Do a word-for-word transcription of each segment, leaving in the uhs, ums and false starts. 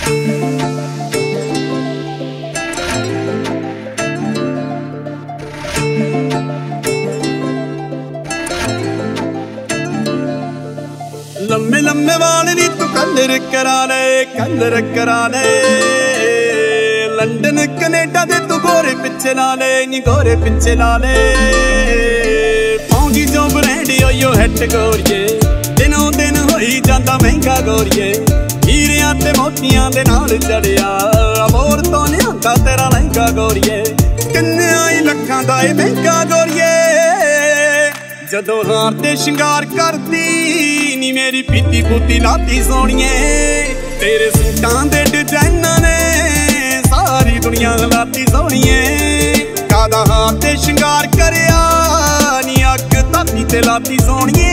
लम्मे लम्मे वाल नी तू कलर करा ले कलर करा ले लंदन कनेडा दे तू गोरे पिछे ला ले नी गोरे पिछे ला ले पाउंदी जो ब्रांड यो हैट गोरिए दिनों दिन होई जांदा महंगा गोरिए हीरियां ते मोतियां दे नाल चढ़िया अबोर तो लियांदा तेरा लहंगा गोरिए किन्ने आई लखां दा ए महंगा गोरिए जदों हार ते शिंगार करदी नी मेरी पीती पूती लाती सोनिए तेरे सूटां दे डिजाइनां ने सारी दुनिया लाती सोनिए कादा हार ते शिंगार करया नी अग ताती ते लाती सोनिए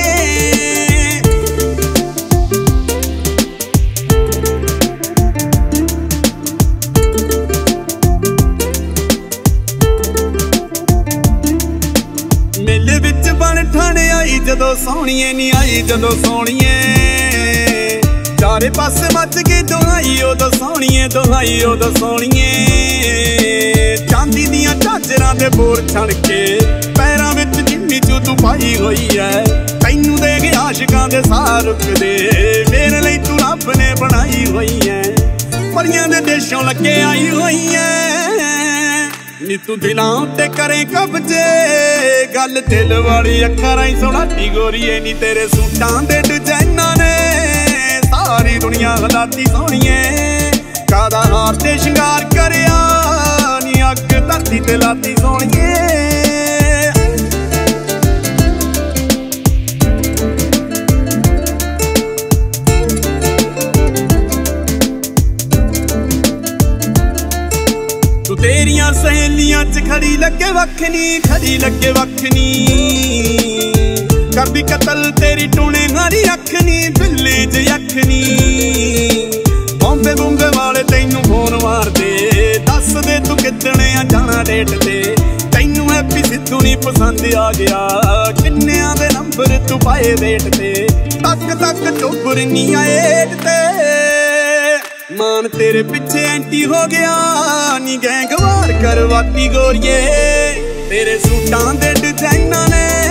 मेले विच बन ठाणे आई जदों सोहणीए नी आई जदों सोहणीए चारे पासे मच गई दुहाई उदों सोहणीए दुहाई उदों सोहणीए चांदी दियां झांजरां दे बोर छण के पैरां विच जिम्मी चू तू पाई होई है तैनूं दे के आशिकां दे साह रुकदे मेरे लई तू रब ने बनाई होई है परियां दे देशों लगे आई होई है नी तू दिलां ते करे कब्जे गल दिल वाली अखां राहीं सोहणाटी गोरीए नी तेरे सूटां दे डिजाइनां ने सारी दुनिया लाती सोहणीए कादा हार ते शिंगार करया नी अग धरती ते लाती सोहणीए तू तेरियां सहेलियां च खड़ी लगे वखनी खड़ी लगे वखनी करदी कतल तेरी टूने नारी अखनी बिल्ली ज अखनी बॉम्बे बुम्बे वाले तैनू फोन मार दे दस दे तू कितने आ जाना डेट ते तैनू हैप्पी सिद्धू नी पसंद आ गया किन्नियां दे नंबर तू पाए वेट ते तक तक चोबर नी आए ते मान तेरे पिछे एंटी हो गया नी गैंगवार करवाती गोरिए तेरे सूटां दे डिजाइनां ने